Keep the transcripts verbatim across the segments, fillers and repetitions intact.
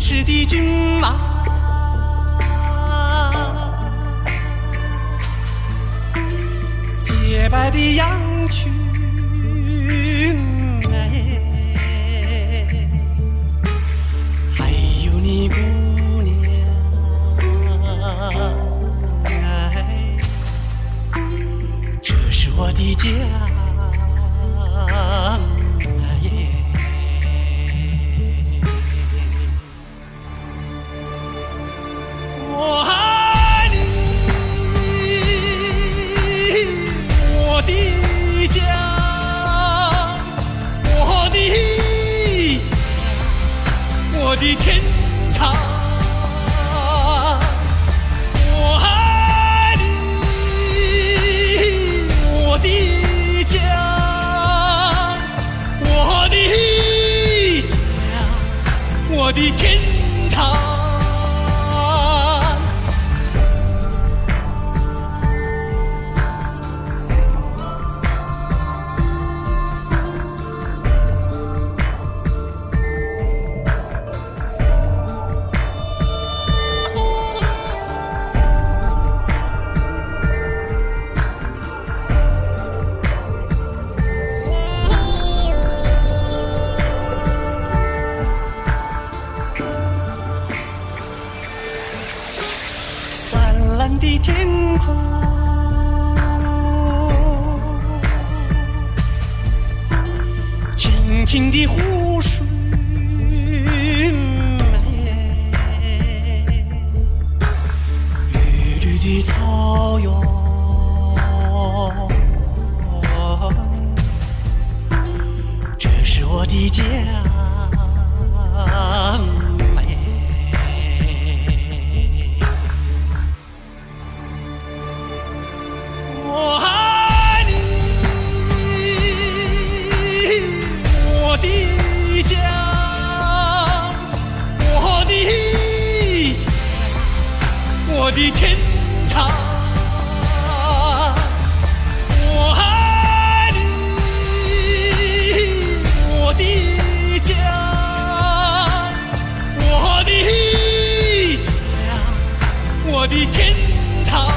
驰的骏马，洁白的羊群，哎，还有你姑娘，哎，这是我的家。我的天堂，我爱你，我的家，我的家，我的天堂。蓝的天空，清清的湖水，绿绿的草原，这是我的家。我的天堂，我爱你，我的家，我的家，我的天堂。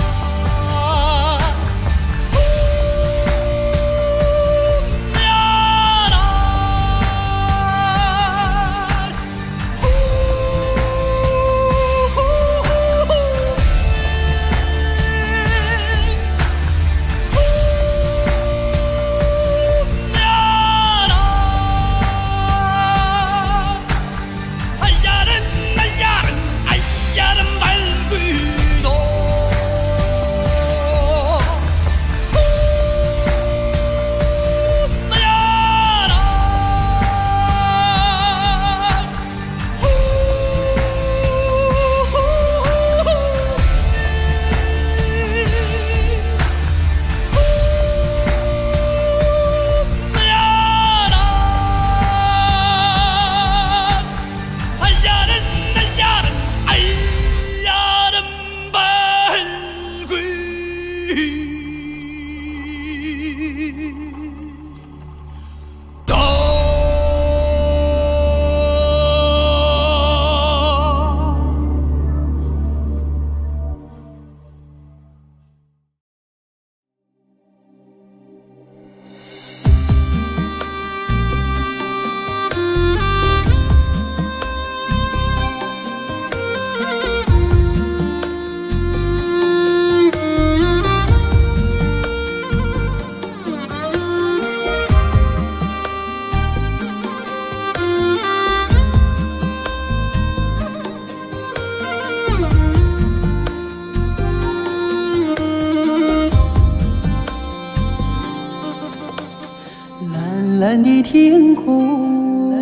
蓝的天空，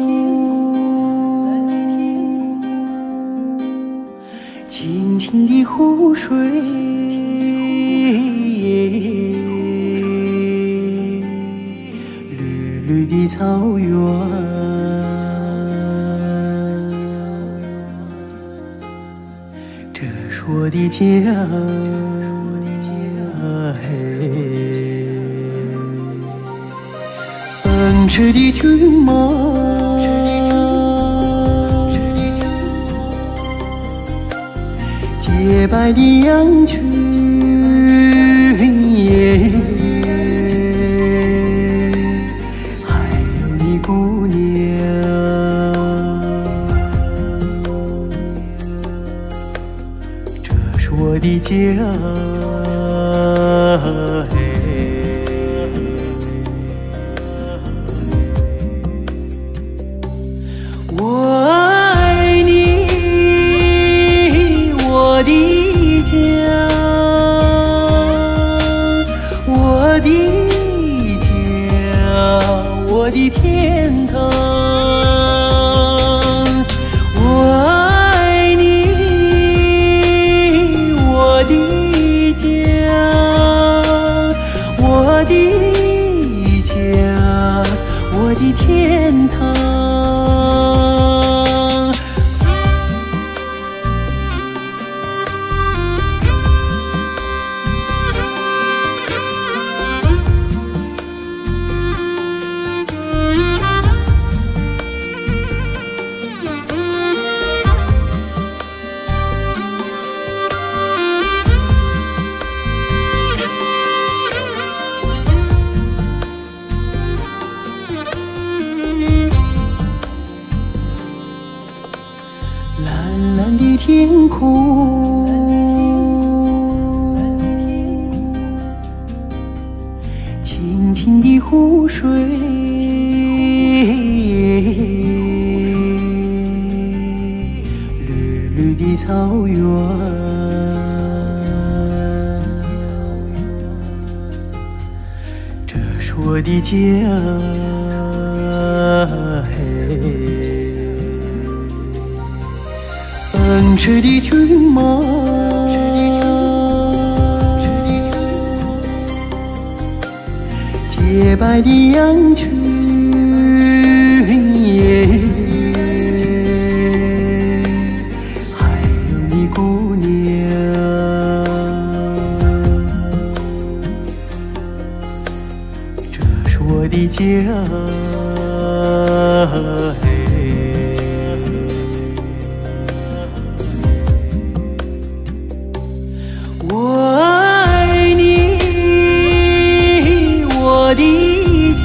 清清的湖水，绿绿的草原，这是我的家，嘿。 奔驰的骏马， 洁白的羊群，还有你姑娘，这是我的家。我爱你，我的家，我的家，我的天堂。我爱你，我的家，我的家，我的天堂。蓝蓝的天空，清清的湖水，绿绿的草原，这是我的家。奔驰的骏马，洁白的羊群，还有你姑娘，这是我的家。我爱你，我的家，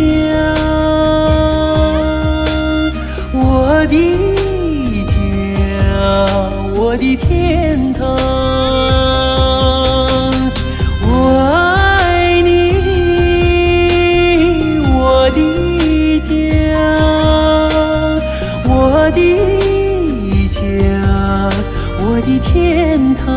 我的家，我的天堂。我爱你，我的家，我的家，我的天堂。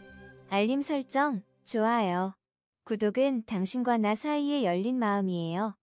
알림 설정, 좋아요, 구독은 당신과 나 사이의 열린 마음이에요.